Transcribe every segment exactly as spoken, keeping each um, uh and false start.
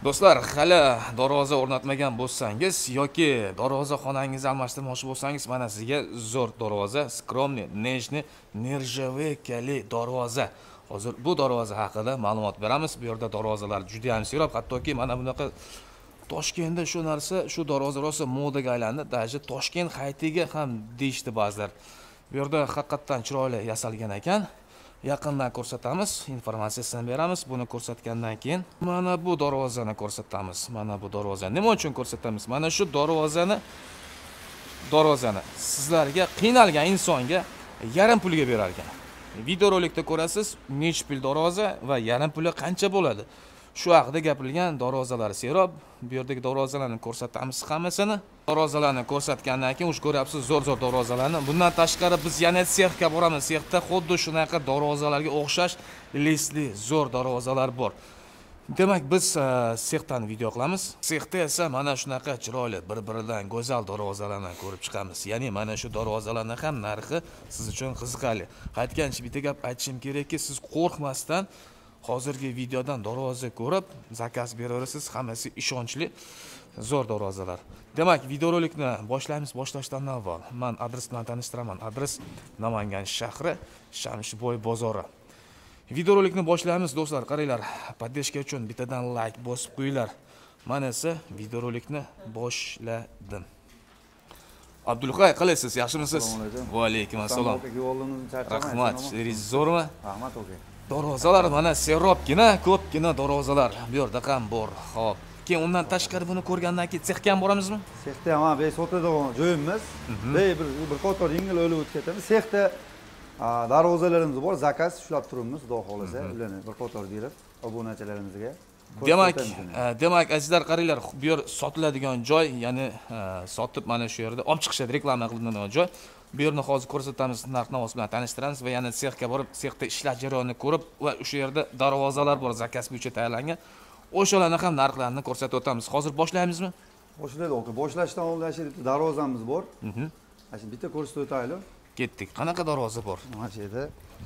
Do'stlar, hali darvoza o'rnatmagan bo'lsangiz yoki darvoza xonangizni almashtirmoqchi bo'lsangiz, mana sizga zo'r darvoza, skromniy, nejniy, nержавейкали darvoza. Hozir bu darvoza haqida ma'lumot beramiz. Bu yerda darvozalar juda ham serob, hattoki mana bunaqa Toshkentda shu narsa, shu darvoza rosa modaga aylandi. Даже Toshkent haytiga ham deyishdi ba'zilar. Bu yerda haqiqatan chiroyli yasalgan ekan. Yaqindan ko'rsatamiz, informatsiyasini beramiz. Buni ko'rsatgandan keyin mana bu darvozani ko'rsatamiz. Mana bu darvozani nima uchun ko'rsatamiz? Mana shu darvozani darvozani sizlarga qiynalgan insonga yarim pulga berar ekan. Videorolikda ko'rasiz, necha pul darvoza va yarim puli qancha bo'ladi. Shu haqida gapirilgan darvozalar serob. Bu yerdagi darvozalarni ko'rsatamiz hammasini. Darvozalarni ko'rsatgandan keyin ush ko'ryapsiz zo'r-zo'r darvozalarni. Bundan tashqari biz yana sexga boramiz. Sexda xuddi shunaqa darvozalarga o'xshash lisli zo'r darvozalar bor. Demak, biz sexdan video qilamiz. Sexda esa mana shunaqa chiroyli, bir-biridan go'zal darvozalarni ko'rib chiqamiz. Ya'ni mana shu darvozalarning ham narxi siz uchun qiziqarli. Qaytgancha bitta gap aytishim kerakki, siz qo'rqmasdan hozirgi videodan darvoza ko'rib, zakaz beraverasiz, hammasi ishonchli, zo'r darvozalar. Demak, videorolikni boshlaymiz. Boshlashdan avval men adres bilan tanishtiraman. Adres Namangan shahri, Shamshboy bozori. Videorolikni boshlaymiz do'stlar. Qaranglar, podдержка uchun bittadan like bosib qo'yinglar. Men esa videorolikni boshladim. Abdulqay, qalaysiz? Yaxshimisiz? Va alaykum assalom. Rahmat, siz zo'rmi? Rahmat aka. Darvozalar mana serobgina, ko'pgina darvozalar bu yerda ham bor. Xo'p, keyin undan tashqari buni ko'rgandan keyin sexga ham boramizmi? Sexda ham ha, sotadigan joyimiz. Bey bir bir qator yengil o'lib o'tib ketamiz. Sexda darvozalarimiz bor, zakaz ushlab turibmiz, xudo xolasa, ularni bir qator berib obunachilarimizga. Demak, demak azizlar, qaranglar, bu yer sotiladigan joy, ya'ni sotib mana shu yerda olib chiqishadi, reklama qilinadigan joy. Bu yerni hozir ko'rsatamiz, narx-navos bilan tanishtiramiz va yana sexga borib, sexda ishlash jarayonini ko'rib va o'sha yerda darvozalar bor, zakaz bo'yicha tayyorlangan. O'shalarni ham narxlarini ko'rsatib o'tamiz. Hozir boshlaymizmi? Boshlaylik aka. Boshlashdan oldin shu darvozamiz bor. Mhm. Mana bitta ko'rsatib o'taylik. Ketdik. Qanaqa darvoza bor? Mana shu yerda.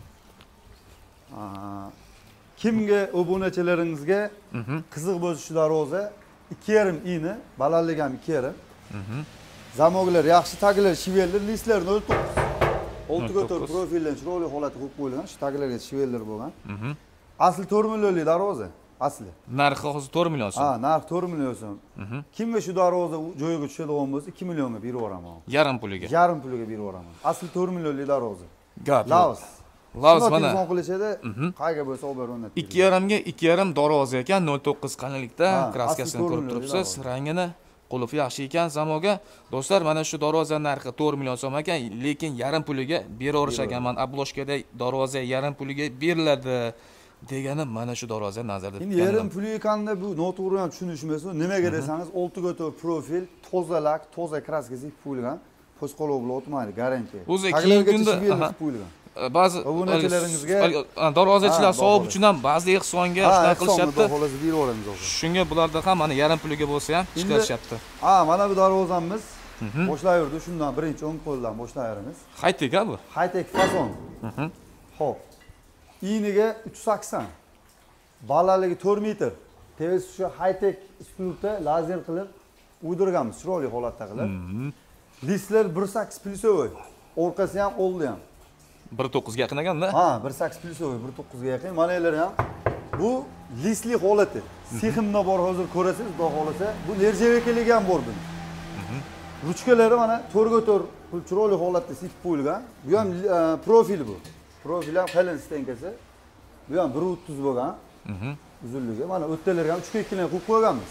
Kimga obunachilaringizga qiziq bo'lsa shu darvoza ikki yarim ini, balandligi ham ikki yarim. Mhm. Zamoglar yaxshi, taglar shivellar, listlar nol to'qqiz. oltiga to'rt profildan chiroyli holatda qo'yib qo'yilgan, shu taglarga shivellar bo'lgan. Mhm. Asli to'rt millionlik darvoza, asli. Narxi hozir to'rt million so'm. Ha, narx to'rt million so'm. Mhm. Kimga shu darvoza joyiga tushadigan bo'lsa, ikki millionga berib yuboraman. Yarim puliga. Yarim puliga berib yuboraman. Asli to'rt millionlik darvoza. Gap. Laos. Laos mana. Telefon qilishadi, qayga bo'lsa olib beronadi. ikki yarim ga ikki yarim darvoza ekan, nol to'qqiz qalinlikda, kraskasini ko'rib turibsiz, rangini. Qulufi yaxshi ekan zamoga. Do'stlar, mana shu darvoza narxi to'rt million so'm ekan, lekin yarim puliga beraverish ekanman. Abloshkada darvoza yarim puliga beriladi degani mana shu darvoza nazarda tutilgan. Endi yarim puli ekanda bu noto'g'ri ham tushunishmaysiz. Nimaga desangiz, oltiga to'rt profil, toza lak, toza kraskasi qo'yilgan. Posqolov bilan o'tmaydi, garantiya. O'zi keyingi kunda qo'yilgan. Ba'zi obunachilaringizga darvozachilar savob uchun ham ba'zi ehsonga shunday qilishyapti. Qilishadi. Shunga bularda ham mana yarim puliga bo'lsa ham chiqarishyapti. Ha, mana bu darvozamiz boshlayverdi. Shundan birinchi o'ng qo'ldan boshlayveramiz. Haytek-a bu? Haytek fason. Xo'p. Iniga uch yuz sakson. Balandligi to'rt metr. Tevesi shu haytek uslubda lazer qilib uydirganmiz, chiroyli holatda qilib. Listlar bir sakkiz plyusovoy. Orqasi ham, oldi ham. bir to'qqiz ga yaqin ekanda? Ha, bir sakkiz plyusovoy, bir to'qqiz ga yaqin. Mana ular ham bu lisli holati. Seximda bor hozir ko'rasiz, xudo xolasa. Bu nержавейкалigi ham bor buni. Ruchkalari mana to'rt ga to'rt chiroyli holatda sepib qo'yilgan. Bu ham profil bu. Profil ham qalin stenkasi. Bu ham bir o'ttiz bo'lgan. Uzunligi. Mana o'ttalarga ham uch ga ikki dan qo'yib qo'yganmiz.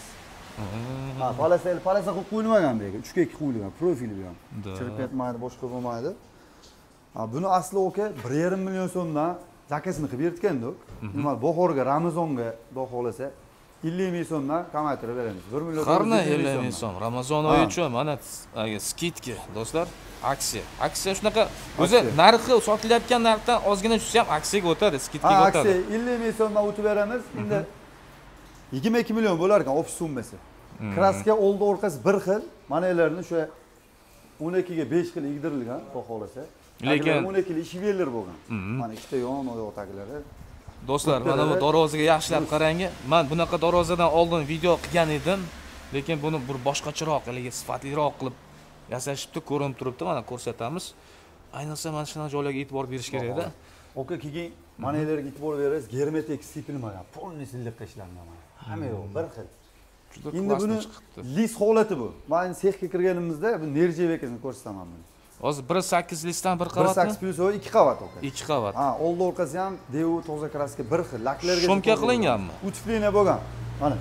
Ha, palasa, palasa qo'yib qo'yilmagan bu yerga. uch ga ikki qo'yilgan profili bu ham. Chirib ketmaydi, boshqa bo'lmaydi. Ha, buni asli oka bir yarim million so'mdan zakasini qilib bertgandik. Nima, bahorga, Ramazonga, xudo xolasa ellik ming so'mdan kamaytirib beramiz. bir million. Qarna ellik ming so'm. Ramazon oyi uchun mana skidka, do'stlar, aksiya. Aksiya shunaqa, o'zi narxi sotilayotgan narxdan ozgina tushsa ham aksiyaga o'tadi, skidkaga o'tadi. Aksiya ellik ming so'mdan o'tib beramiz. Endi yigirma ikki million bo'lar ekan ofis summasi. Kraska oldi orqasi bir xil. Mana ularni o'sha o'n ikki ga besh xil yigdirilgan, xudo xolasa. Lekin o'n ikki li shivellar bo'lgan. Mana ikkita yon oyoq taglari. Do'stlar, mana bu darvozaga yaxshilab qarang. Men bunaqa darvozadan oldin video qilgan edim, lekin buni bir boshqacharoq, haligi sifatliroq qilib yasashibdi, ko'rinib turibdi. Mana ko'rsatamiz. Ayniqsa mana shunday joylarga e'tibor berish kerak-da. Oka, keyin mana yerlarga e'tibor berasiz. Germetik sepilmagan, polniy silliqqa ishlangan. Hamma yo'q, bir xil. Endi buni lis holati bu. Men sexga kirganimizda bu nerjevekini ko'rsataman buni. Hozir bir sakkiz listdan bir qavatmi? bir sakkiz plus ikki qavat oka. ikki qavat. Ha, oldi orqasi ham devu toza kraska bir xil. Laklarga shumka qilinganmi? Utflina bo'lgan. Mana.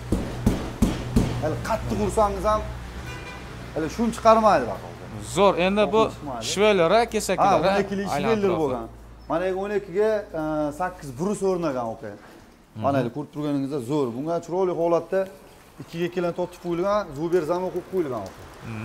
Hali qattiq ursangiz ham hali shum chiqarmaydi baqol. Zo'r. Endi bu shvellara, kesaklari. Ha, o'n ikki shveller bo'lgan. Mana o'n ikkiga sakkiz brus o'rnagan oka. Mana hali ko'rib turganingizda zo'r. Bunga chiroyli holatda ikkiga ikkidan tortib qo'yilgan, zuber zamon qo'yib qo'yilgan oka.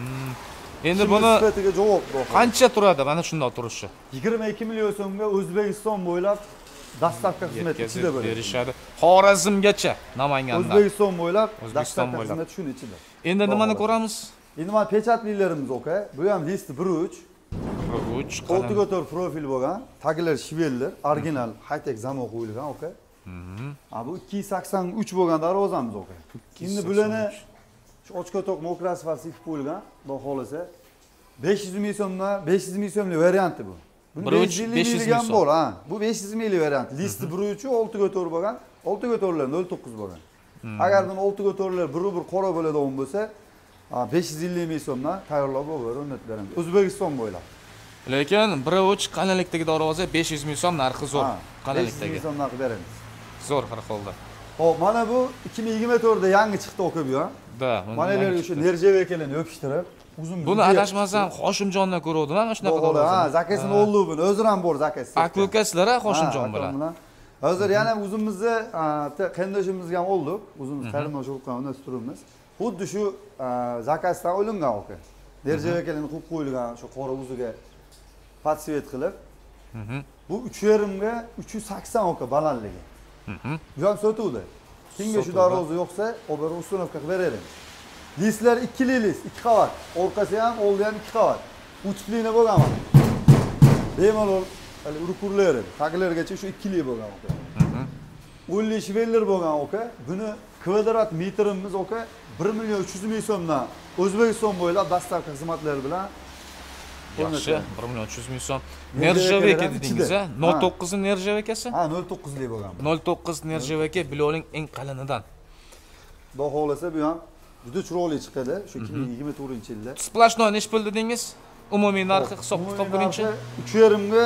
Endi buni sifatiga javob qancha turadi mana shunday turishi? yigirma ikki million so'mga O'zbekiston bo'ylab dastavka xizmati ichida bo'ladi. Berishadi. Xorazmgacha, Namangandan. O'zbekiston bo'ylab dastavka xizmati shuni ichida. Endi nimani ko'ramiz? Endi mana pechatlilarimiz oka. Bu ham list bir uch. bir uch. Qo'ltiga to'g'ri profil bo'lgan. Taglar shveller, original high-tech zamon qo'yilgan oka. Ha, bu ikki yuz sakson uch bo'lgan darvozamiz oka. Endi bularni shu ochkotoq mokrasfal sifat qo'yilgan, xudo xolasa besh yuz ming so'mdan besh yuz ming so'mlik varianti bu. Buni besh yuz ming ham bor, ha. Bu besh yuz minglik variant. Listi bir uch oltiga to'g'ri bo'lgan, oltiga to'g'rilar nol to'qqiz bo'lgan. Agar buni oltiga to'g'rilar bir bir qora bo'ladigan bo'lsa, besh yuz ellik ming so'mdan tayyorlab o'rnatib beramiz. O'zbekiston bo'ylab. Lekin bir uch qanalikdagi darvoza besh yuz ming so'm narxi zo'r. Qanalikdagi. besh yuz ming so'm narx beramiz. Zo'r har holda. Xo'p, mana bu ikki ming yigirma to'rtda yangi chiqdi oka bu ham. Da, mana yerga o'sha nerjevekalarni yopishtirib, uzun. Buni adashmasam Hoshimjondan ko'rdim mana shunaqa darvoza. Ha, zakasini oldi buni, o'zi ham bor zakasi. Aka-ukasilar Hoshimjon bilan. Hozir yana o'zimizni qandoshimizga ham oldik. O'zimiz qarindosh urug'dan turibmiz. Xuddi shu zakasdan olingan oka. Nerjevekalarni qo'yib qo'yilgan shu qora uziga podsvet qilib. Bu uch yarim ga uch yuz sakson oka balandligi. Bu ham sotuvdi. Kimga shu darvoza yo'qsa, obero ustunovka qilib beraveramiz. Listlar ikkili list, ikki qavat. Orqasi ham, oldi ham ikki qavat. Uchlina bo'lgan mana. Bemalol hali urukurlar, taglargacha shu ikkili bo'lgan oka. o'nlik shveller bo'lgan oka. Buni kvadrat metrimiz oka bir million uch yuz ming so'mdan O'zbekiston bo'ylab dastavka xizmatlari bilan yaxshi, bir million uch yuz ming so'm. Nerjeveka dedingiz, a? nol to'qqiz nerjevekasi? Ha, nol to'qqizlik bo'lgan. nol to'qqiz nerjeveka Biloling eng qalinidan. Xudo xolasa bu ham juda chiroyli chiqadi shu ikki ming yigirma to'rtinchi yilda. Splashnoy nech pul dedingiz? Umumiy narxi hisob kitob qiling-chi. uch yarim ga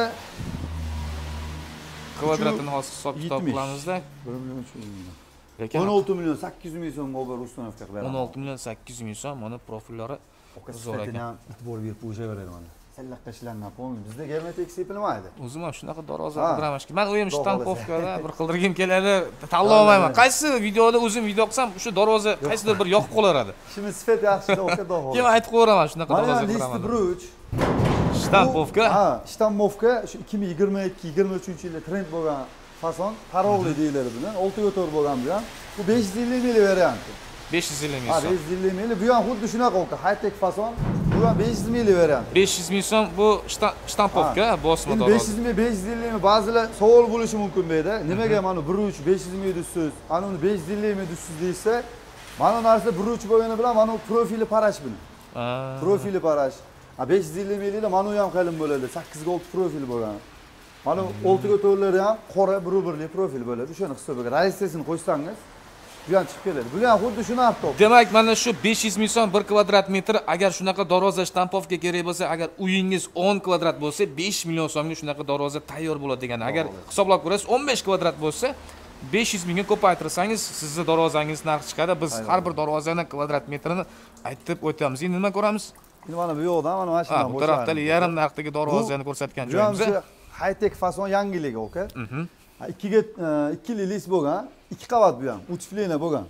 kvadratini hozir hisob kitob qilamiz-da. bir million uch yuz ming. Lekin o'n olti million sakkiz yuz ming so'mga ober ustunovka qilib beramiz. o'n olti million sakkiz yuz ming so'm, mana profillari zo'r ekan. E'tibor berib qo'yishaveradi mana. Sallaqqa ishlangan qo'ying. Bizda germetik sepilmaydi. O'zim ham shunaqa darvoza qidiramish. Men o'yim shtampovkada bir qildirgim keladi, tanlay olmayman. Qaysi videoda o'zim video qilsam, shu darvoza qaysidir bir yoqib qolaradi. Shuni sifat yaxshi oka do'g'ri. Keyin aytib qo'yaraman shunaqa darvoza qidiraman. Mana listi bir uch shtampovka. Ha, shtampovka shu ikki ming yigirma ikki yigirma uchinchi yilda trend bo'lgan fason, tarovli deyiladi buni. oltiga to'g'ri bo'lgan bu ham. Bu besh yuz ellik ming varianti. besh yuz ellik ming so'm. Ha, besh yuz ellik ming. Bu ham xuddi shunaqa oka, high-tech fason. Bu ham besh yuz ming variant. besh yuz ming so'm bu shtampovka, bosma darvoza. besh yuz ming, besh yuz ellik ming ba'zilar savol bo'lishi mumkin bu yerda. Nimaga mana bir uch besh yuz ming siz, ana uni besh yuz ellik ming siz deysa, mana narsa bir uch bo'lgani bilan mana profili parash buni. Profili parash. Ha, besh yuz ellik ming mana u ham qalin bo'ladi. sakkiz ga olti profil bo'lgan. Mana oltiga to'g'rilari ham qora bir birlik profil bo'ladi. Shuni hisobiga reyestrasini qo'ysangiz, bu ham chiqib keladi. Bu ham xuddi shuni avtob. Demak, mana shu besh yuz ming so'm bir kvadrat metr, agar shunaqa darvoza shtampovka kerak bo'lsa, agar uyingiz o'n kvadrat bo'lsa, besh million so'mga shunaqa darvoza tayyor bo'ladi degani. Agar hisoblab ko'rasiz, o'n besh kvadrat bo'lsa, besh yuz mingga ko'paytirsangiz, sizning darvozangiz narxi chiqadi. Biz har bir darvozaning kvadrat metrini aytib o'tamiz. Endi nima ko'ramiz? Endi mana bu yoqdan mana mashina bo'lar. Bu tarafda yarim narxdagi darvozani ko'rsatgan joyimiz. High-tech fason yangiligi oka. ikki ga ikkili list bo'lgan, ikki qavat bu ham, uch flena bo'lgan.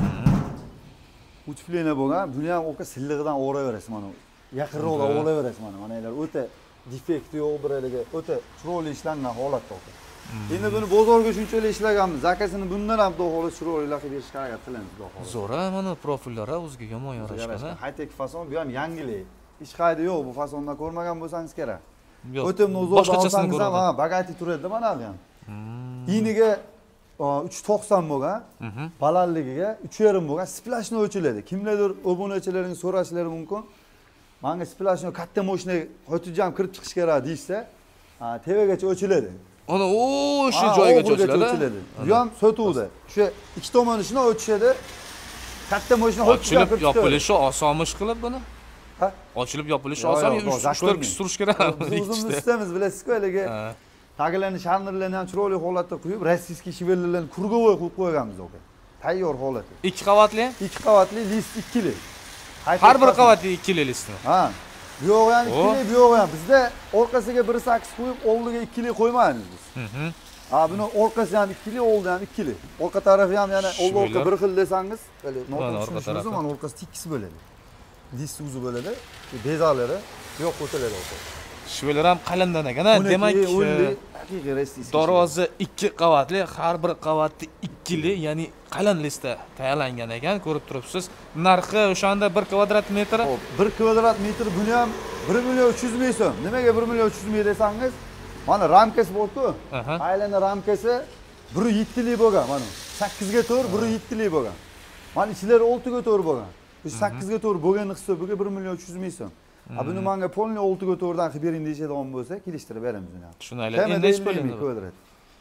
uch flena bo'lgan. Buni ham oka sillig'idan o'raverasiz mana. Yaqinroqda o'raverasiz mana. Mana ular o'ta defekt yo'q, birligi o'ta chiroyli ishlangan holatda oka. Endi buni bozorga shunchalik ishlaganmiz. Zakasini bundan ham to'g'ri chiroyli qilib berishga harakat qilamiz to'g'ri. Zo'r, mana profillari o'ziga yomon yarashgan. High-tech fason bu ham yangilik. Hech qayda yo'q, bu fasonda ko'rmagan bo'lsangiz kerak. Yo'q. O'timni o'zida olsangiz ham, ha, bagati turadi mana bu ham. iniga uch to'qson bo'lgan, balandligiga uch yarim bo'lgan splashni o'chiladi. Kimlardir obunachilaring so'rashlari mumkin. Menga splashni katta mashina xotirjam kirib chiqish kerak deysa, tevagacha o'chiladi. Ana o shu joygacha o'chiladi. Bu ham sotuvda. O'sha ikki tomoni shuni o'chishadi. Katta mashina ochilib yopilishi osonmish qilib buni. Ha? Ochilib yopilishi oson, uch to'rt kishi turish kerak. O'zimiz istamiz, bilasizku, haligi taglarni sharnirlarni ham chiroyli holatda quyib, rossiyskiy shivellarni kurgovoy qo'yib qo'yganmiz aka. Tayyor holati. ikki qavatli? ikki qavatli list ikkili. Har bir qavatli ikkili listmi? Ha. Bu yo'q ham ikkili, bu yo'q ham. Bizda orqasiga bir sakkiz qo'yib, oldiga ikkili qo'ymaymiz biz. Ha, buni orqasi ham ikkili, oldi ham ikkili. Orqa tarafi ham yana oldi orqa bir xil desangiz, mana orqa tarafi mana orqasi tekkis bo'ladi. List uzi bo'ladi. Bezalari yo'q o'tiladi aka. Shivelar ham qalindan ekan, demak, haqiqiy rossiyskiy. Darvoza ikki qavatli, har bir qavatli ikkili, ya'ni qalin listda tayyorlangan ekan, ko'rib turibsiz. Narxi o'shanda bir kvadrat metri? bir kvadrat metr buni ham bir million uch yuz ming so'm. Nimaga bir million uch yuz ming desangiz, mana ramkasi bor-ku. Aylana ramkasi bir yetti lik bo'lgan, mana. sakkiz ga to'rt, bir yetti lik bo'lgan. Mana ichlari olti ga to'rt bo'lgan. Bu sakkiz ga to'rt bo'lgan hisobiga bir million uch yuz ming so'm. Ha, buni menga polni olti ga to'rt dan qilib bering deyishadigan bo'lsa, kelishtirib beramiz uni ham. Tushunaylik. Endi nech pulini kvadrat?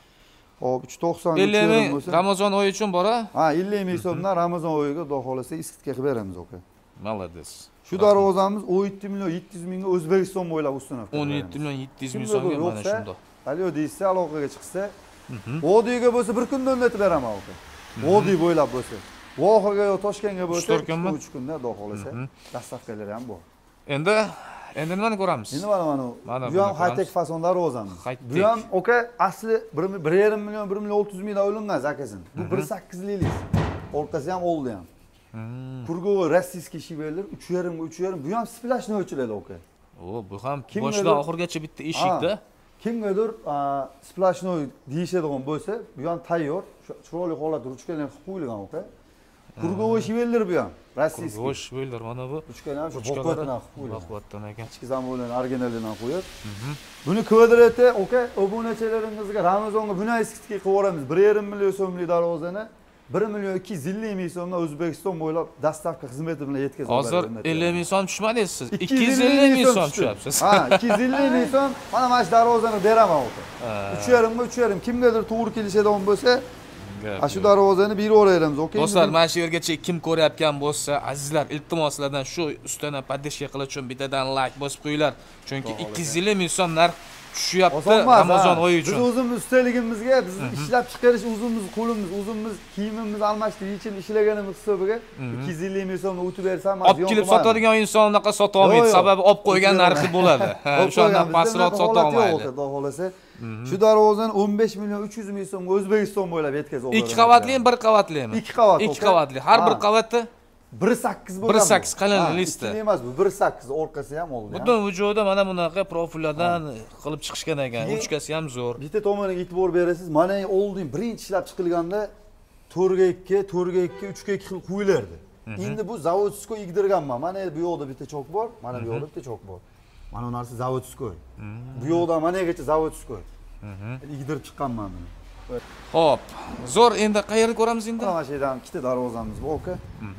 Hop, uch to'qson ellik ming Ramazon oyi uchun bor-a? Ha, ellik ming so'mdan Ramazon oyiga xudo xolasa iskitga qilib beramiz aka. Malades. Shu darvozamiz o'n yetti million yetti yuz mingga O'zbekiston bo'ylab ustunovka. o'n yetti million yetti yuz ming so'mga mana shunda. Hali o deysa, aloqaga chiqsa, Vodiyga bo'lsa bir kunda o'rnatib beraman aka. Vodiy bo'ylab bo'lsa. Vohaga yo Toshkentga bo'lsa uch kunda xudo xolasa dastavkalari ham bor. Endi endi nimani ko'ramiz? Endi mana mana bu ham high-tech fason darvozamiz. Bu ham aka asli bir yarim million bir million olti yuz mingdan olingan zakasin. Bu bir sakkiz lik. Orqasi ham oldi ham. Kurgovoy rossiyskiy shiveller uch yarim ga uch yarim. Bu ham splashni o'chiladi aka. O, bu ham boshdan oxirigacha bitta eshikda. Kimgadir splashni deyishadigan bo'lsa, bu ham tayyor. Chiroyli holatda ruchkalar qilib qo'yilgan aka. Kurgovoy shiveller bu ham. Rossiyskiy. Kurgovoy shiveller mana bu. Ruchkalar ham shu boqvatdan qilib qo'yilgan. Boqvatdan ekan. Ichki zamonlarni originalidan qo'yib. Buni kvadrati aka, obunachilaringizga Ramazonga buni eskitga qilib yuboramiz. bir yarim million so'mlik darvozani bir million ikki yuz ellik ming so'mdan O'zbekiston bo'ylab dastavka xizmati bilan yetkazib beramiz. Hozir ellik ming so'm tushmadingiz siz. ikki yuz ellik ming so'm tushyapsiz. Ha, ikki yuz ellik ming so'm mana mana shu darvozani beraman aka. uch yarim ga uch yarim kimgadir to'g'ri kelishadigan bo'lsa, ana shu darvozani berib yuboramiz, okey? Do'stlar, mana shu yergacha kim ko'rayotgan bo'lsa, azizlar, iltimos sizlardan shu ustidan podдержка qilish uchun bittadan like bosib qo'yinglar. Chunki ikki yuz ellik ming so'm narx tushyapti Ramazon oyi uchun. Biz o'zimiz ustaligimizga, biz ishlab chiqarish o'zimiz qo'limiz, o'zimiz kiyimimizni almashtirib yechib ishlaganimiz hisobiga ikki yuz ellik ming so'mni o'tib bersam, olib kelib sotadigan inson unaqa sota olmaydi, sababi olib qo'ygan narxi bo'ladi. O'shandan pastroq sota olmaydi. Xudo xolasa, shu darvozani o'n besh million uch yuz ming so'mga O'zbekiston bo'ylab yetkazib oladi. ikki qavatlimi, bir qavatlimi? ikki qavat. ikki qavatli. Har bir qavatda bir sakkiz bo'lgan. bir sakkiz qalin listda. Ikkili emas bu, bir sakkiz orqasi ham oldi. Butun vujudi mana bunaqa profillardan qilib chiqishgan ekan. Uchkasi ham zo'r. Bitta tomoniga e'tibor berasiz. Mana oldin birinchi ishlab chiqilganda to'rt ga ikki, to'rt ga ikki, uch ga ikki xil qo'yilardi. Endi bu zavodskoy igdirganman. Mana bu yoqda bitta chok bor, mana bu yoqda bitta chok bor. Mana bu narsa zavodskoy. Bu yoqda managacha zavodskoy. Igdirib chiqqanman buni. Xo'p, zo'r, endi qayerni ko'ramiz endi? Mana shu yerdan ikkita darvozamiz bor aka.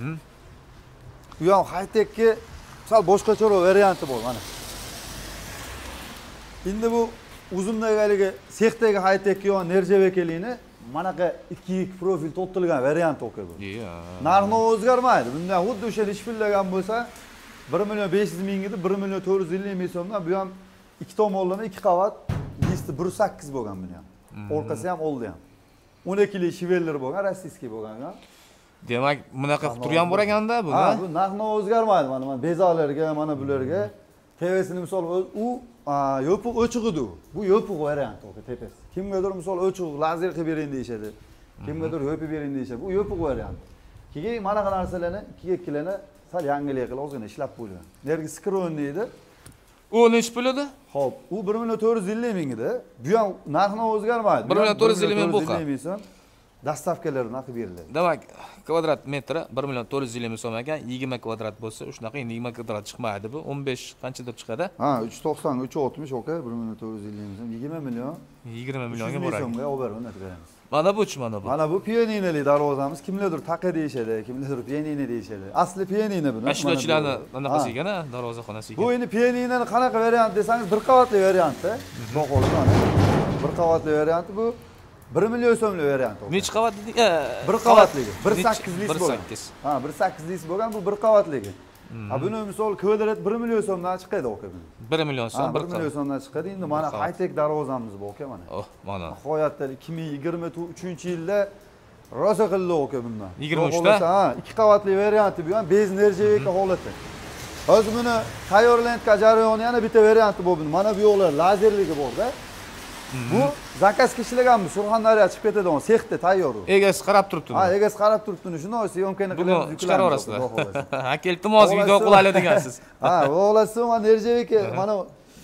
Bu ham high-techga sal boshqacharoq varianti bor mana. Endi bu uzundagi haligi sexdagi high-techga yo nerjavakelikni manaqa ikki ikki profil to'tilgan variant aka bu. Narxi o'zgarmaydi. Bundan xuddi o'sha ishpillagan bo'lsa bir million besh yuz ming edi, bir million to'rt yuz ellik ming so'mdan bu ham ikki tomonlama ikki qavat listi bir sakkiz bo'lgan buni ham. Orqasi ham oldi ham. o'n ikki lik shiveller bo'lgan, rossiyskiy bo'lgan ham. Demak, bunaqa qilib turgan bor ekanda bu. Ha, bu narxi o'zgarmaydi mana mana bezalarga, mana bularga. Tepasini misol u yopiq o'chig'idu. Bu yopiq variant aka tepasi. Kimgadir misol o'chiq lazer qilib bering deyishadi. Kimgadir yopib bering deyishadi. Bu yopiq variant. Keyin mana qanaqa narsalarni ikkiga ikkilarni sal yangilik qilib ozgina ishlab qo'ygan. Nergi skron deydi. U nech pul edi? Xo'p, u bir million to'rt yuz ellik ming edi. Bu ham narxi o'zgarmaydi. bir million to'rt yuz ellik ming bu qa. dastavkalarni qilib beriladi. Demak, kvadrat metri bir million to'rt yuz ellik ming so'm ekan, yigirma kvadrat bo'lsa, shunaqa yigirma kvadrat chiqmaydi bu. o'n besh qanchadir chiqadi? Ha, uch yuz to'qson, uch yuz oltmish oka, bir million to'rt yuz ellik ming so'm, yigirma million. yigirma millionga boradi. so'mga olib berib o'rnatib beramiz. Mana bu-chi, mana bu. Mana bu pianinali darvozamiz. Kimlardir taqa deyishadi, kimlardir pianino deyishadi. Asli pianino buni. Ashulachilarni anaqasi ekan-a, darvozaxonasi ekan. Bu endi pianinoni qanaqa variant desangiz, bir qavatli variant-da. Qo'qol mana. Bir qavatli variant bu. bir million so'mlik variant. Necha qavat dedik? Bir qavatligi. bir sakkiz lik bo'lgan. bir sakkiz. Ha, bir sakkiz lik bo'lgan, bu bir qavatligi. Ha, buni misol kvadrat bir million so'mdan chiqadi oka buni. bir million so'm, bir million so'mdan chiqadi. Endi mana high-tech darvozamiz bor oka mana. Oh, mana. Nihoyatda ikki ming yigirma uchinchi yilda rosa qildi oka bundan. yigirma uchda? Ha, ikki qavatli varianti bu ham bez nerjaveka holati. Hozir buni tayyorlanayotgan jarayoni yana bitta varianti bor buni. Mana bu yo'qlar lazerligi bor-da. Bu zakaz kishilaganmi? Surxondaryo chiqib ketadigan sexda tayyor u. Egasi qarab turibdi. Ha, egasi qarab turibdi. Shuni syomkani qilib chiqarib yuborasizlar. Ha, iltimos video qilaylik degansiz. Ha, o'g'lasi mana nerjaveka mana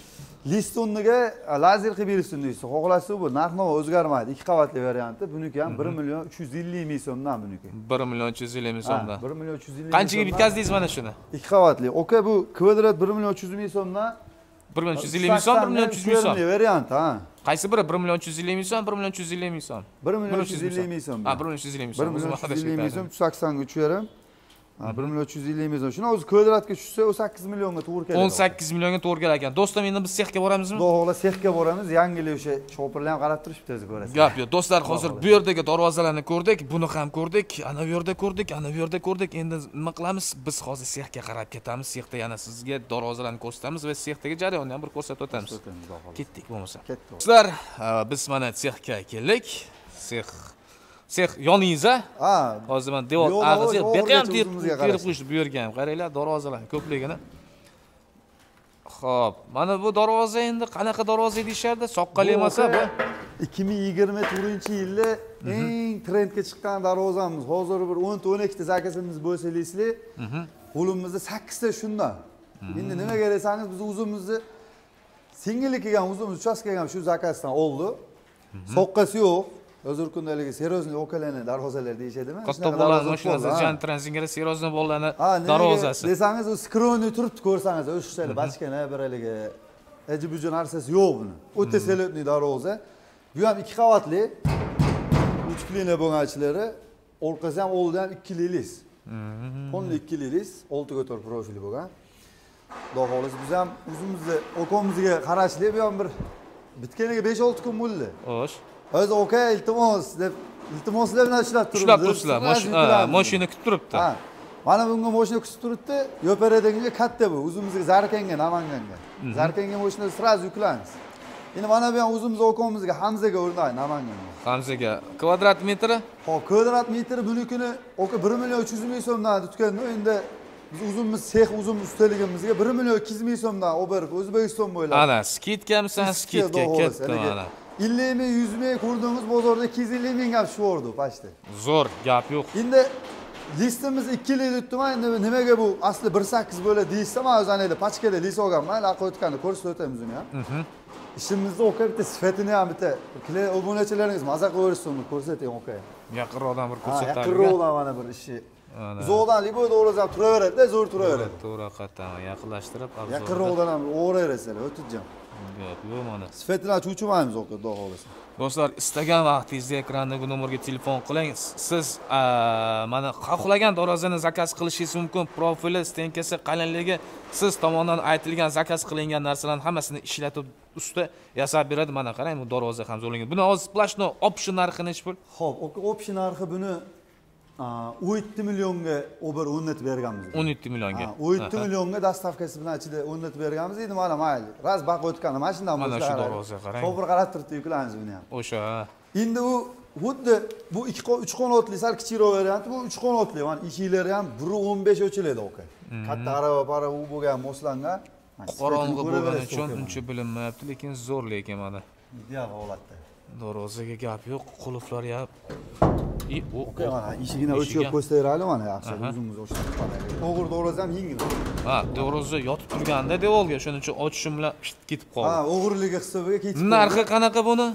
listoniga lazer qilib berishsin deysiz. Xohlasiz bu narx-navo o'zgarmaydi. Ikki qavatli varianti. Buniki ham bir million uch yuz ellik ming so'mdan buniki. bir million uch yuz ellik ming so'mdan. bir million uch yuz ellik ming. Qanchaga bitkazdingiz mana shuni? Ikki qavatli. Oka bu kvadrat bir million uch yuz ming so'mdan. bir million uch yuz ellik ming so'm, bir million uch yuz ming so'm. Variant, ha. Qaysi biri? bir million uch yuz ellik ming so'm, bir million uch yuz ellik ming so'm. bir million uch yuz ellik ming so'm. Ha, bir million uch yuz ellik ming so'm. bir million uch yuz ellik ming so'm, uch yuz sakson uch yarim. Ha, bir million uch yuz ellik ming so'm. Shuni o'zi kvadratga tushsa, o'n sakkiz millionga to'g'ri keladi. o'n sakkiz millionga to'g'ri kelar ekan. Do'stlar, endi biz sexga boramizmi? Xudo xohlasa sexga boramiz. Yangilik o'sha chopirlar ham qarab turishibdi, o'zi ko'rasiz. Gap yo'q. Do'stlar, hozir bu yerdagi darvozalarni ko'rdik, buni ham ko'rdik, ana bu yerda ko'rdik, ana bu yerda ko'rdik. Endi nima qilamiz? Biz hozir sexga qarab ketamiz. Sexda yana sizga darvozalarni ko'rsatamiz va sexdagi jarayonni ham bir ko'rsatib o'tamiz. Ketdik bo'lmasa. Ketdik. Do'stlar, biz mana sexga keldik. Sex Sex yoningizda. Ha. Hozir men devor ag'isi beqi ham terib qo'yishdi bu yerga ham. Qaranglar, darvozalar ko'pligini. Xo'p, mana bu darvoza endi qanaqa darvoza deyishardi? Soqqali emas bu. ikki ming yigirma to'rtinchi yilda eng trendga chiqqan darvozamiz. Hozir bir o'n ta o'n ikkita zakazimiz bo'lsa deysizlar. Qo'limizda sakkiz ta shundan. Endi nimaga desangiz, biz o'zimizni singillik kelgan o'zimiz uchastkaga ham shu zakazdan oldi. Soqqasi yo'q. Hozir kundaligi serozli okalarni darvozalar deyishadimi? Katta bo'lgan mashinasi, jan tranzingeri serozli bo'lgan darvozasi. Desangiz, u skroni turibdi ko'rsangiz, o'sha bachkana biraligi aji-buji narsasi yo'q buni. O'ta selotli darvoza. Bu ham ikki qavatli. uch klina bo'lgan ichlari, orqasi ham oldidan ikki lilis. Qo'lni ikki lilis, olti ko'tar profili bo'lgan. Xudo xohlasa biz ham o'zimizni okamizga qarashli, bu ham bir bitganiga besh olti kun bo'ldi. Xo'sh. O'zi oka iltimos deb iltimoslar bilan ishlab turibdi. Ishlab turibsizlar, mashina kutib turibdi. Ha. Mana bunga mashina kutib turibdi. Yo'paradagi katta bu, o'zimizga Zarkanga, Namanganga. Zarkanga mashinani sraz yuklaymiz. Endi mana bu ham o'zimiz okamizga Hamzaga o'rnay Namanganga. Hamzaga kvadrat metri? Ho, kvadrat metri bunikini oka bir million uch yuz ming so'mdan tutganda, endi biz o'zimiz sex o'zimiz ustaligimizga bir million ikki yuz ming so'mdan olib berib O'zbekiston bo'ylab. Ana, skitkamisan, skitka ketdi mana. ellik ming, yuz ming ko'rdingiz bozorda ikki yuz ellik ming gap tushib pashti. Zo'r, gap yo'q. Endi listimiz ikki yil o'tdi-mi? Endi nimaga bu asli bir sakkiz bo'ladi deysa, men o'zanayda pachkada list olganman, laqqa o'tganini ko'rsatib o'tamiz uni ham. Ishimizni o'qa bitta sifatini ham bitta obunachilaringiz maza qilib ko'rsating o'qa. Yaqinroqdan bir ko'rsatamiz. Yaqinroqdan mana bir ishi. Zo'rdan libo to'g'rilab turaveradi-da, zo'r turaveradi. To'g'ri, haqiqatan yaqinlashtirib, yaqinroqdan ham o'raverasizlar, o'tijam. Yo'q, mana. Sifatini chuchmaymiz o'qa, xudo xohlasa. Do'stlar, istagan vaqtingizda ekrandagi nomerga telefon qiling. Siz mana xohlagan darvozani zakaz qilishingiz mumkin. Profili, stenkasi, qalinligi siz tomonidan aytilgan zakaz qilingan narsalarning hammasini ishlatib usta yasab beradi. Mana qarang, bu darvoza ham zo'rlangan. Buni hozir splashno option narxi necha pul? Xo'p, option narxi buni o'n yetti millionga ober o'rnatib berganmiz. o'n yetti millionga. o'n yetti millionga dastavkasi bilan ichida o'rnatib berganmiz. Endi mana mayli. Raz baqa o'tgani mashinadan mana shu darvoza qarang. To'g'ri qarab turibdi, yuklaymiz buni ham. O'sha. Endi u xuddi bu ikki uch qanotli, sal kichikroq varianti, bu uch qanotli. Mana eshiklari ham bir o'n besh ochiladi o'ka. Katta arava para u bo'lgan moslangan. Qorong'i bo'lgani uchun uncha bilinmayapti, lekin zo'r lekin mana. Ideal holatda. Darvozaga gap yo'q, qulflar ham. I o mana eshigini o'chirib qo'ysayrayli mana yaxshi o'zimiz ochib. To'g'ri darvoza ham yengil. Ha, darvoza yotib turganda devolga, shuning uchun ochishim bilan ketib qoldi. Ha, o'g'irligi hisobiga ketib. Narxi qanaqa buni?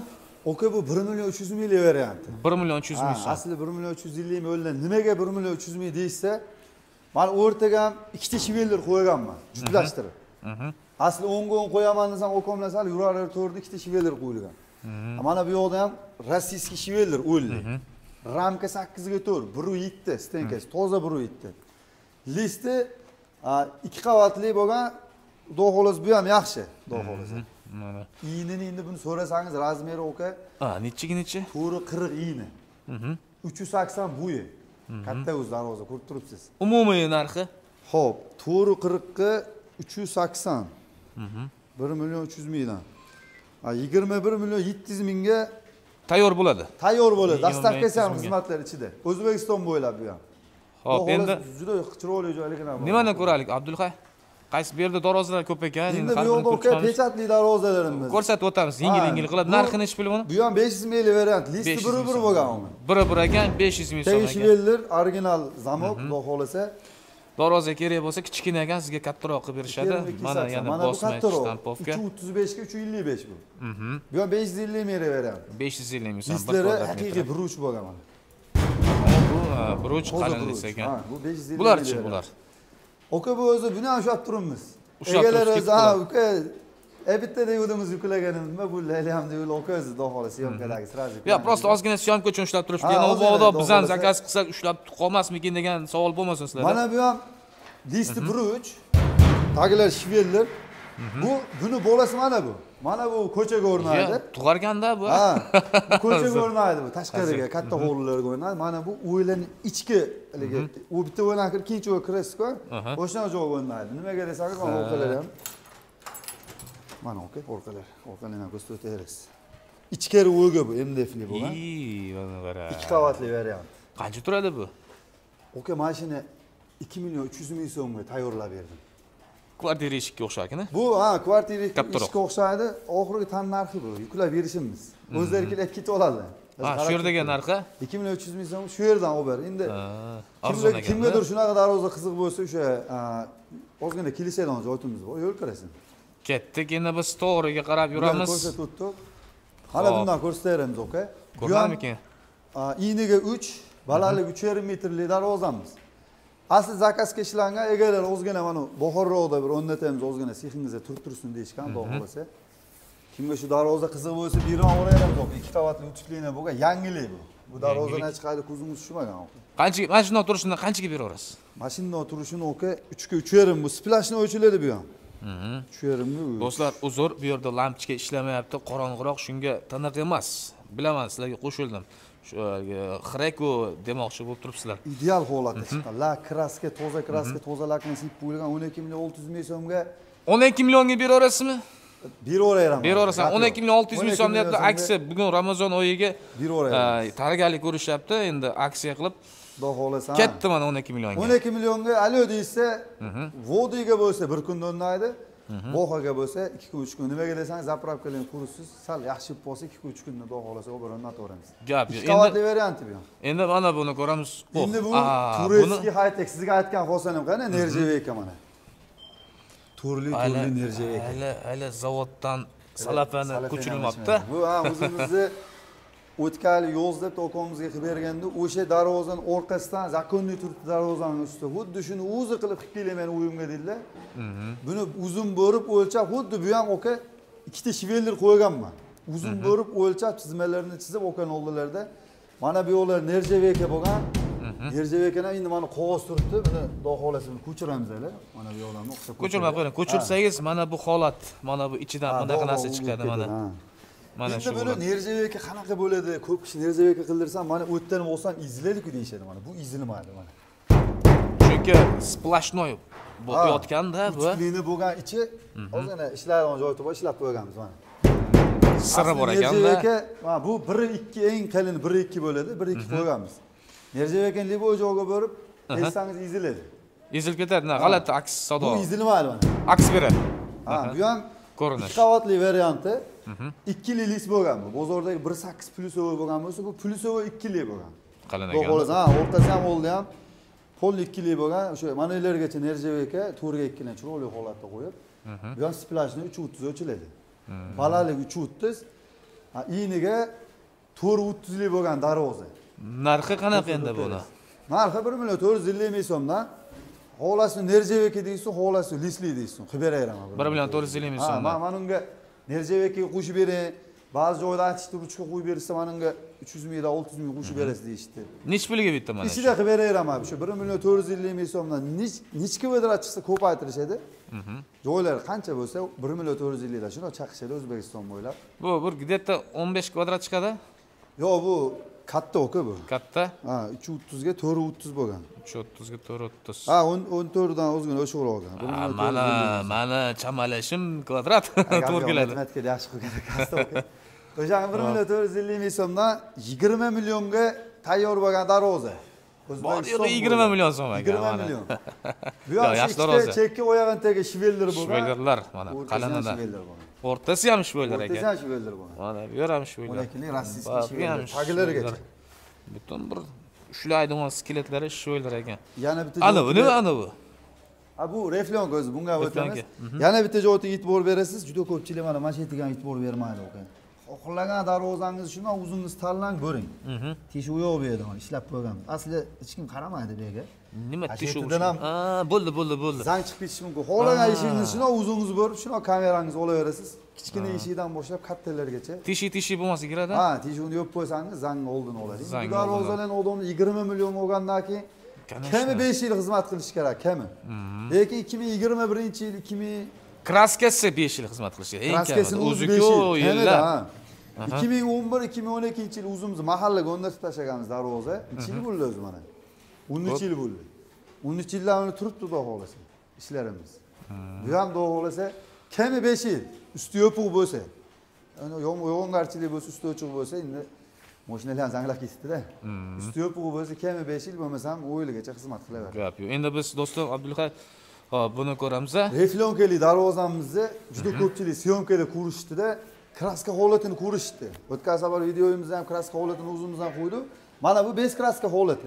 Oka bu bir milyon uch yuz ming varianti. bir milyon uch yuz ming so'm. Asli bir milyon uch yuz ellik ming o'ylan. Nimaga bir milyon uch yuz ming deysa, men o'rtaga ham ikkita shiveller qo'yganman, jutlashtirib. Asli o'nga o'n qo'yaman desam, o'komlasam yuraver to'rda ikkita shiveller qo'yilgan. Mana bu yoqda ham rossiyskiy shiveller o'ylik. Ramka sakkiz ga to'rt, bir nuqta yetti stenkasi, toza bir nuqta yetti. Listi ikki qavatli bo'lgan, xudo xolos bu ham yaxshi, xudo xolos. Mana. İğneni endi buni so'rasangiz, razmeri oka. Ha, nechiga nechi? to'rt qirq iğne. uch yuz sakson bo'yi. Katta o'z darvoza ko'rib turibsiz. Umumiy narxi? Xo'p, to'rt qirq ga uch yuz sakson. bir milyon uch yuz mingdan. Ha, yigirma bir milyon yetti yuz mingga tayyor bo'ladi. Tayyor bo'ladi. Dastavkasi ham xizmatlar ichida. O'zbekiston bo'ylab bu ham. Xo'p, endi juda chiroyli joyligini ham. nimani ko'raylik, Abdulhay? Qaysi bu yerda darvozalar ko'p ekan, endi bu yoqda oka pechatli darvozalarimiz. Ko'rsatib o'tamiz, yengil-yengil qilib. Narxi nechi puli buni? Bu ham besh yuz ming variant, listi bir-bir bo'lgan uni. Bir-bir ekan, besh yuz ming so'm ekan. Tegishveller original zamok, xudo xolasa. Darvoza kerak bo'lsa, kichkina ekan, sizga kattaroq qilib berishadi. Mana yana bosma shtampovka. uch yuz o'ttiz besh ga uch yuz ellik besh bu. Bu ham besh yuz ellik ming variant. besh yuz ellik ming so'm. Listlari haqiqiy bruch bo'lgan mana. Bu bruch qalinlik ekan. Bu besh yuz ellik. Bularchi bular. Oka bu o'zi buni ham ushlab turibmiz. Ushlab turibsiz. Ha, uka e bitta devudimiz yuklaganimizda bu laylam devul oka o'zi xudo xolasa syomkadagi sразу. Ya, prosta ozgina syomka uchun ushlab turishdi. Yana u boqda biz ham zakaz qilsak ushlab qolmasmikin degan savol bo'lmasin sizlarda. Mana bu ham listi bruch, tagilar shiveller. Bu buni bolasi mana bu. Mana bu ko'chaga o'rnaydi. Tug'arganda bu. Ha, bu ko'chaga o'rnaydi bu, tashqariga, katta hovlilarga o'rnaydi. Mana bu o'ylarning ichki haligi, u bitta o'ylan kirib, ikkinchi o'y kirasiz-ku. O'shana joyga o'rnaydi. Nimaga desangiz, mana orqalar ham. Mana oka, orqalar, orqalarni ko'rsatib o'taysiz. Ichkari o'yga bu M D F'li bo'lgan. Ey, mana qara. ikki qavatli variant. Qancha turadi bu? Oka, mashina ikki million uch yuz ming so'mga tayyorlab berdim. Kvartira eshikka o'xshagan-a? Bu, ha, kvartira eshikka o'xshaydi. Oxirgi tan narxi bu. Yuklab berishimiz. O'zlari kelib ketib oladi. Ha, shu yerdagi narxi ikki million uch yuz ming so'm shu yerdan olib ber. Endi kimgadir shunaqa darvoza qiziq bo'lsa, o'sha ozgina kelishadigan joyimiz bor. Yo'l kirasin. Ketdik, endi biz to'g'riga qarab yuramiz. Ko'rsatib o'tdik. Mana bundan ko'rsatamiz, oka. Ko'rmadimikin? Iyniga uch, balandlik uch yarim metrli darvozamiz. Asli zakazga ishlangan, egalar o'zgina mana Buxoroda bir o'rnatamiz, o'zgina sexingizda turib tursin deyishgan, xudo xolasa. Kimga shu darvoza qiziq bo'lsa, bir ham o'rayamiz, oka. Ikki qavatli uchiklina bo'lgan, yangilik bu. Bu darvozadan chiqadi, ko'zingiz tushmagan, oka. Qanchaga, mashina turishini qanchaga beraverasiz? Mashina turishini, oka, uch ga uch yarim bu. Splashni o'lchiladi bu ham. uch yarim ga. Do'stlar, uzr, bu yerda lampochka ishlamayapti, qorong'iroq, shunga tiniq emas. Bilaman, sizlarga qo'shildim. Shu xirako demoqchi bo'lib turibsizlar. Ideal holatda chiqqan. La kraska, toza kraska, toza lakni sip qo'yilgan o'n ikki million olti yuz ming so'mga. o'n ikki millionga beraverasizmi? Beraveraman. Beraverasan. o'n ikki million olti yuz ming so'm deyapti. Aksiya bugun Ramazon oyiga tayyorgarlik ko'rishyapti. Endi aksiya qilib xudo xolasa. Ketdi mana o'n ikki millionga. o'n ikki millionga alo deysa, Vodiga bo'lsa bir kunda o'rnaydi. Boxaga bo'lsa ikki kun uch kun. Nimaga desangiz, zapravkalarni qursiz, sal yaxshi bo'lsa ikki kun uch kunda xudo xolasa o'rnataveramiz. Gap yo'q. Ikki qavatli varianti bu. Endi mana buni ko'ramiz. Endi bu turetskiy high-tech sizga aytgan xosanim qani, Nerjeveka mana. Turli turli Nerjeveka. Hali hali zavoddan salafani ko'chirilmoqda. Bu ha, o'zimizni o'tgan yozda to'komimizga qilib berganda o'sha darvozaning orqasidan zakonniy turibdi darvozaning ustida. Xuddi shuni o'zi qilib qilib kelaman uyimga dedilar. Buni uzun bo'lib o'lchab, xuddi bu ham oka ikkita shiveller qo'yganman. Uzun bo'lib o'lchab, chizmalarni chizib okan oldilarda. Mana bu yo'llar Nerjeveka bo'lgan. Nerjevekadan endi mana qog'oz turibdi. Buni xudo xolasa ko'chiramiz hali. Mana bu yo'llarni o'xshab ko'chirmay qo'ying. Ko'chirsangiz mana bu holat, mana bu ichidan bunaqa narsa chiqadi mana. Mana shu. Endi buni Nerjeveka qanaqa bo'ladi? Ko'p kishi Nerjeveka qildirsam, mana o'tdan olsam izlaydi-ku deyshadi mana. Bu izilmaydi mana. Chunki splashnoy bo'layotganda bu. Uchiklini bo'lgan ichi ozgina ishlaydigan joy to'g'ri ishlab qo'yganmiz mana. Sirri bor ekanda. Nerjeveka, mana bu bir ikki eng qalin bir ikki bo'ladi, bir ikki qo'yganmiz. Nerjevekaning libo joyga borib, esangiz iziladi. Ezilib ketadi, g'alati aks sado. Bu izilmaydi mana. Aks beradi. Ha, bu ham ko'rinish. ikki qavatli varianti. ikkili lis bo'lgan bu. Bozordagi bir sakkiz plyusovoy bo'lgan bo'lsa, bu plyusovoy ikkili bo'lgan. Qalin ekan. To'g'ri, ha, o'rtasi ham oldi ham. Pol ikkili bo'lgan, o'sha mana ulargacha Nerjeveka to'rga ikkidan chiroyli holatda qo'yib, bu ham splashni uch o'ttiz o'chiladi. Balandlik uch o'ttiz, Ha, iyniga to'rt yuz o'ttizlik bo'lgan darvoza. Narxi qanaqa endi buni? Narxi bir million to'rt yuz ellik ming so'mdan. Xolasini nerjeveki deysiz, xolasini lisli deysiz. Qilib beraman. bir million to'rt yuz ellik ming so'm. Ha, men unga nerjevekiga qo'shib bering. Ba'zi joyda aytishdi, ruchka qo'yib bersa, men unga uch yuz ming dan olti yuz ming qo'shib berasiz deyishdi. Nech puliga bitta mana shu? Ichida qilib beraman. Shu bir million to'rt yuz ellik ming so'mdan nech kvadrat chiqsa ko'paytirishadi. Joylar qancha bo'lsa bir million to'rt yuz ellik dan shuni chaqishadi O'zbekiston bo'ylab. Bu bir где-то o'n besh kvadrat chiqadi? Yo'q, bu katta o'ka bu. Katta? Ha, uch yuz o'ttiz ga to'rt yuz o'ttiz bo'lgan. uch yuz o'ttiz ga to'rt yuz o'ttiz. Ha, o'n to'rt dan o'zgina o'shiq bo'lgan. Mana, mana chamalashim kvadrat to'g'ri keladi. Matematikada yaxshi qilgan ekasiz o'ka. O'sha bir million to'rt yuz ellik ming so'mdan yigirma millionga tayyor bo'lgan darvoza. Bor yigirma million so'm ekan. yigirma million. Bu yaxshi darvoza. Chekka o'yag'indagi shvellar bo'lgan. Shvellarlar mana qalanida. O'rtasi ham shvellar ekan. O'rtasi ham shvellar bo'lgan. Mana bu yer ham shvellar. Lekin rossiyskiy shvellar. Tagilarigacha. Butun bir ushlaydigan skeletlari shvellar ekan. Yana bitta ana bu nima ana bu? Ha, bu reflyon ko'zi, bunga o'tamiz. Yana bitta joyga e'tibor berasiz. Juda ko'pchilik mana mana shu yerga e'tibor bermaydi o'kan. Xohlagan darvozangiz shuni o'zingiz tanlang, ko'ring. Teshuv yo'q bu yerda, ishlab qo'ygan. Aslida hech kim qaramaydi bu yerga. Nima teshuv? Ha, bo'ldi, bo'ldi, bo'ldi. Zang chiqib ketishi mumkin. Xohlagan ishingizni shuni o'zingiz ko'rib, shuni kamerangiz olaverasiz. Kichkina eshigidan boshlab kattalargacha. Tishi-tishi bo'lmasa kerak. Ha, teshuvni yopib qo'ysangiz zang oldin oladi. Bu darvozalarning odamni yigirma million bo'lgandan keyin kami besh yil xizmat qilish kerak, kami. Lekin ikki ming yigirma birinchi yil ikki ming kraskasi besh yil xizmat qilishi. Eng kam o'zi-ku yillar. ikki ming o'n bir ikki ming o'n ikkinchi yil o'zimiz mahallaga o'rnatib tashlaganmiz darvoza. uch yil bo'ldi o'zi mana. o'n uch yil bo'ldi. o'n uch yildan uni turibdi xudo xolasa ishlarimiz. Bu ham xudo xolasa kami besh yil usti yopiq bo'lsa, ana yog'ingarchilik bo'lsa, usti ochiq bo'lsa, endi mashinalar zanglab ketibdi-da. Usti yopiq bo'lsa kami besh yil bo'lmasam o'n yilgacha xizmat qilaveradi. Gap yo'q. Endi biz do'stlar Abdulhay hop buni ko'ramiz. Reflyonkali darvozamizni juda ko'pchilik syomkada ko'rishdi-da. Kraska holatini ko'rishdi. O'tgan safar videoyimizda ham kraska holatini o'zimizdan qo'ydik. Mana bu besh kraska holati.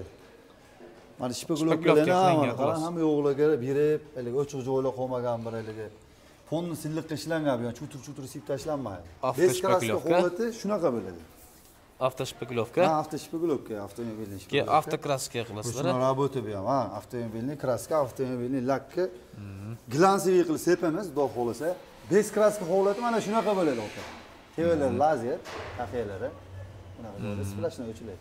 Mana shpekulovkalarni qarang, hamma yo'qlarga berib, haliga ochiq joylar qolmagan bir haliga fonni silliqqa ishlangan, bu chutur-chutur sip tashlanmaydi. besh kraska holati shunaqa bo'ladi. Avtoshpekulovka? Ha, avtoshpekulovka, avtomobilning shpekulovka. Ke avtokraska qilasizlar. Shuna rabota bu ham, ha, avtomobilning kraska, avtomobilning lakki glansiy qilib sepamiz, xudo xolasa. besh kraska holati mana shunaqa bo'ladi aka. Tevalar lazer, taqiyalari. Bunaqa joyda splashni o'chiladi.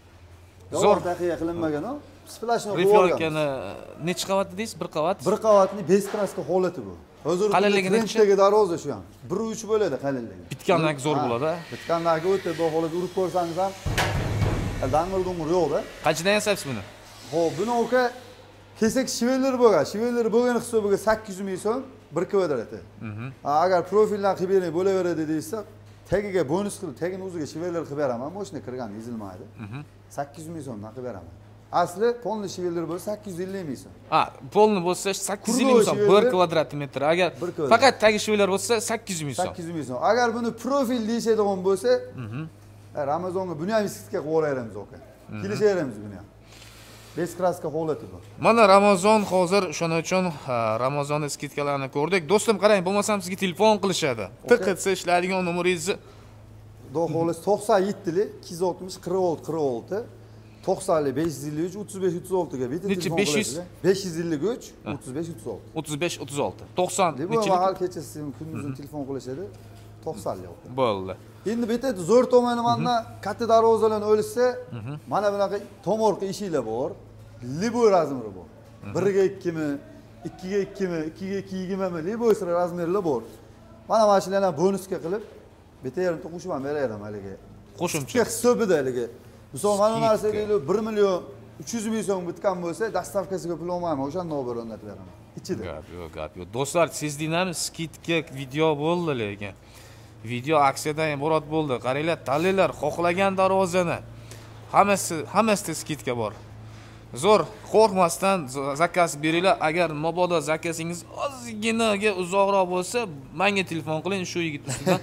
Zo'r taqiya qilinmagan-ku. Splashni qo'ygan. Reflyonkani necha qavat dedingiz? bir qavat? bir qavatning besh kraska holati bu. Hozir qalinligi necha darvoza shu ham. bir uch bo'ladi qalinligi. Bitgandan zo'r bo'ladi. Bitgandan o'ta xudo xolasa urib ko'rsangiz ham dangir-dungir yo'q-da. Qanchadan yasaysiz buni? Xo'p, buni aka kesak shvellar bo'lgan. Shvellar bo'lgan hisobiga sakkiz yuz ming so'm bir kvadrati. Agar profildan qilib bering bo'laveradi deysa, tagiga bonus qilib, tagini o'ziga shvellar qilib beraman. Moshina kirgan, ezilmaydi. sakkiz yuz ming so'mdan qilib beraman. Asli polni shvellar bo'lsa sakkiz yuz ellik ming so'm. Ha, polni bo'lsa sakkiz yuz ellik ming so'm bir kvadrat metr. Agar faqat tagi shvellar bo'lsa sakkiz yuz ming so'm. sakkiz yuz ming so'm. Agar buni profil deyishadigan bo'lsa, Ramazonga buni ham iskitga qo'yib beramiz aka. Kelishaveramiz buni ham. besh kraska holati bu. Mana Ramazon hozir shuning uchun Ramazon skidkalarni ko'rdik. Do'stim qarang, bo'lmasam sizga telefon qilishadi. Tiqitsa ishlaydigan nomeringizni xudo xolasa to'qson yetti ikki yuz oltmish qirq olti qirq olti to'qson besh yuz ellik uch o'ttiz besh o'ttiz olti ga bitta telefon qilasiz. besh yuz ellik uch o'ttiz besh o'ttiz olti. o'ttiz besh o'ttiz olti. to'qson Bu mahal kechasi kunduzini telefon qilishadi. to'qson yo'q. Bo'ldi. Endi bitta zo'r tomoni mana katta darvozalarni o'lishsa, mana bunaqa tomorqa eshiklar bor. Liboy razmeri bor. bir ga ikki mi, ikki ga ikki mi, ikki ga ikki yigirma mi, liboy razmerlar bor. Mana mashinalarni bonusga qilib, bitta yerimda qo'shib ham beraman haliga. Qo'shimcha hisobida haliga. Misol mana narsaga bir million uch yuz ming so'm bitgan bo'lsa, dastavkasiga pul olmayman, o'shani bir o'rnatib beraman. Ichida. Gap yo'q, gap yo'q. Do'stlar, sezdinglarmi? Skidka video bo'ldi lekin. Video aksiyadan iborat bo'ldi. Qaranglar, tanlanglar, xohlagan darvozani. Hammasi, hammasida skidka bor. Zo'r, qo'rqmasdan zakaz beringlar. Agar mabodo zakazingiz ozginaga uzoqroq bo'lsa, menga telefon qiling, shu yigit ustidan.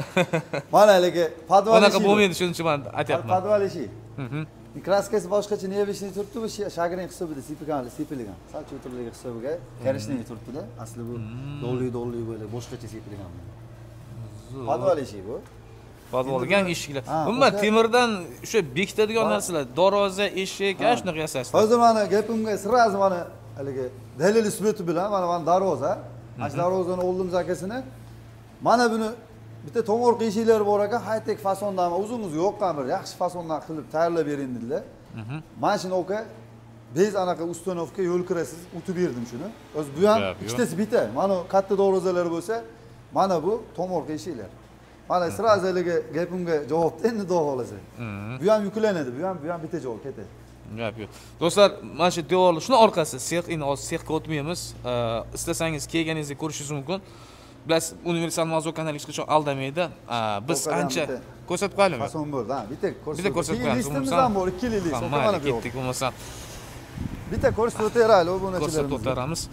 Mana haliga podval ishi. Unaqa bo'lmaydi, shuning uchun men aytyapman. Podval ishi. Mhm. Kraskasi boshqacha nevishni turibdi, bu shagrin hisobida sipilgan, sipilgan. Salchi o'tirilgan hisobiga karishni turibdi-da. Asli bu dolli dolli bo'lib boshqacha sipilgan. Podval ishi bu. Podvolgan eshiklar. Ha, Umuman o'sha- temirdan o'sha bekitadigan narsalar, darvoza, eshik, ana shunaqa yasashdi. Hozir mana gapimga sразу mana haligi dalil isboti bilan mana mana darvoza, mana shu darvozani oldimiz akasini mana buni bitta tomorqa eshiklari bor ekan, high-tech fasondan, o'zingiz yo'qqan bir yaxshi fasondan qilib tayyorlab bering dedilar. Mana shuni oka bez anaqa ustanovka yo'l kirasiz, o'tib berdim shuni. O'zi bu ham ikkitasi bitta. Mana katta darvozalar bo'lsa, mana bu tomorqa eshiklar. Mana sразу haligi gapimga javob endi xudo xolasa. Bu ham yuklanadi, bu ham bu ham bitta javob ketadi. Gap yo'q. Do'stlar, mana shu devorli, shuni orqasi sex, endi hozir sexga o'tmaymiz. Istasangiz kelganingizda ko'rishingiz mumkin. Bilasiz, universal mavzu kanali hech qachon aldamaydi. Biz ancha ko'rsatib qo'yaylikmi? Fason bo'ldi, ha, bitta ko'rsatib. Bitta ko'rsatib qo'yamiz. Listimiz ham bor, ikki list. Mana ketdik bo'lmasa. Bitta ko'rsatib o'taylik, bu Ko'rsatib o'taramiz.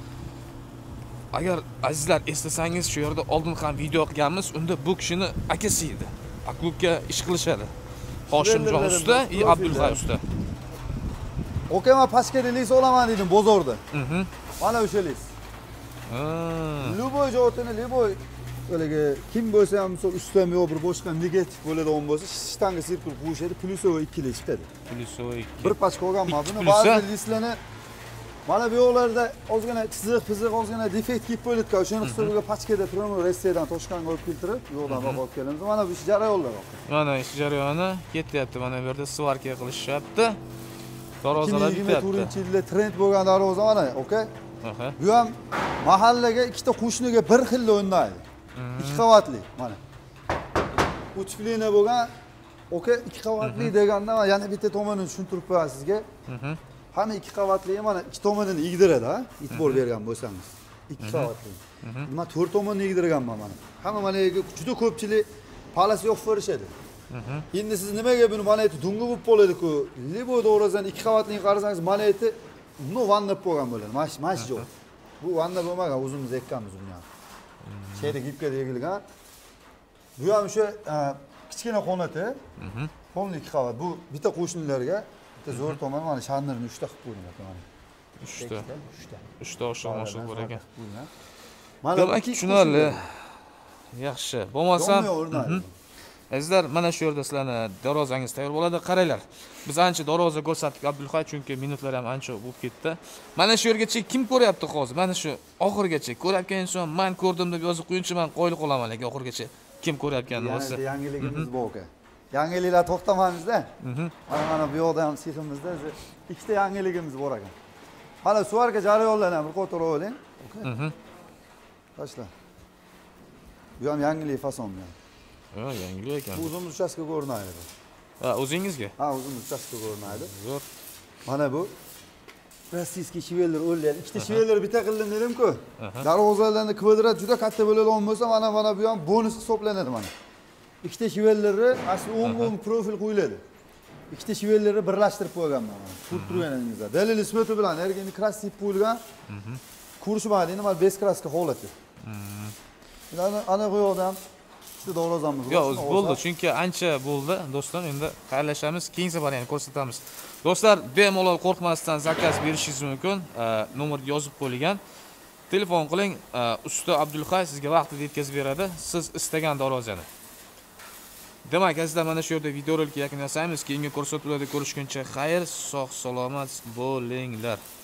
Agar azizlar eslasangiz, shu yerda oldin ham video qilganmiz, unda bu kishini akasi edi. Klubga ish qilishadi. Hoshimjon usta va Abdulhay usta. Oka, men pashkada lis olaman dedim bozorda. Mhm. Mana o'sha lis. Ha. Любой jo'tini, любой o'ligi kim bo'lsa ham, misol ustami yo bir boshqa negativ bo'ladigan bo'lsa, shtanga sirkul qo'yishadi, plyusovый ikki lis chiqadi. Plyusovый ikki. Bir pachka olganman buni, ba'zi lislarni mana bu yo'llarda ozgina chiziq, piziq, ozgina defekt kelib qo'yildi-ku. O'shani hisobiga pachkada primo Rossiyadan Toshkentga olib keltirib, yo'ldan olib kelamiz. Mana bu ish jarayonlar. Mana ish jarayoni ketyapti. Mana bu yerda svarka qilishyapti. Darvozalar ikki ming yigirma to'rtinchi yilda trend bo'lgan darvoza mana, okay? Aha. Bu ham mahallaga ikkita qo'shniga bir xil o'ynaydi. Ikki qavatli, mana. Uchlina bo'lgan, okay, ikki qavatli deganda yana bitta tomonini tushuntirib qo'yaman sizga. Mhm. Hamma ikki qavatli, mana ikki tomonini igdiradi, ha? E'tibor bergan bo'lsangiz. Ikki qavatli. Nima to'rt tomonni igdirganman mana. Hamma mana juda ko'pchilik palasi yo'q ko'rishadi. Endi siz nimaga buni mana aytib dungi bo'lib qoladi-ku? Libo do'razdan ikki qavatliga qarasangiz mana aytib no vanna bo'lgan bo'ladi. Mash mash yo'q. Bu vanna bo'lmagan, o'zimiz ekkanmiz buni ham. Şeyde gipga egilgan. Bu ham o'sha kichkina xonati. Xonli ikki qavat. Bu bitta qo'shnilarga, bitta zo'r tomon mana shandirni uchta qilib qo'ygan mana. uchta. uchta. uchta oshib oshib bor ekan. Mana demak, tushunarli. Yaxshi. Bo'lmasam, azizlar, mana shu yerda sizlarni darvozangiz tayyor bo'ladi. Qaranglar. Biz ancha darvoza ko'rsatdik Abdulhay, chunki minutlar ham ancha bo'lib ketdi. Mana shu yergacha kim ko'ryapti hozir? Mana shu oxirgacha ko'rayotgan inson men ko'rdim deb yozib qo'yinchi, men qo'yli qolaman, lekin oxirgacha kim ko'rayotganini bo'lsa. Yangiligimiz bor aka. Yangiliklar to'xtamaymiz-da. Mana mana bu yoqda ham siximizda ikkita yangiligimiz bor ekan. Mana suvarka jarayonlarni bir qo'tirib oling. Okay. Tashla. Bu ham yangilik fason bilan. Ha, yangilik ekan. Bu o'zimiz uchastka o'rnaydi. Ha, o'zingizga? Ha, o'zimiz uchastka o'rnaydi. Zo'r. Mana bu rossiyskiy shivellar o'rlaydi. Ikkita shivellar bitta qildim dedim-ku. Darvozalarning kvadrat juda katta bo'ladigan bo'lsa, mana mana bu ham bonus hisoblanadi mana. Ikkita shivellarni asli o'ng-o'ng profil qo'yiladi. Ikkita shivellarni birlashtirib qo'yganman mana. Ko'rib turganingizdek. Dalil isboti bilan ergini krasib qo'yilgan. Ko'rishmaydi, nima bez kraska holati. Ana ana qo'ydim. Ikkita darvozamiz bor. Yo'q, o'z bo'ldi, chunki ancha bo'ldi, do'stlar. Endi xayrlashamiz, keyingi safar yana ko'rsatamiz. Do'stlar, bemalol qo'rqmasdan zakaz berishingiz mumkin. Nomer yozib qo'yilgan. Telefon qiling, usta Abdulhay sizga vaqtida yetkazib beradi. Siz istagan darvozani. Demak, azizlar, mana shu yerda videorolikni yakunlaymiz. Keyingi ko'rsatuvlarda ko'rishguncha xayr, sog' salomat bo'linglar.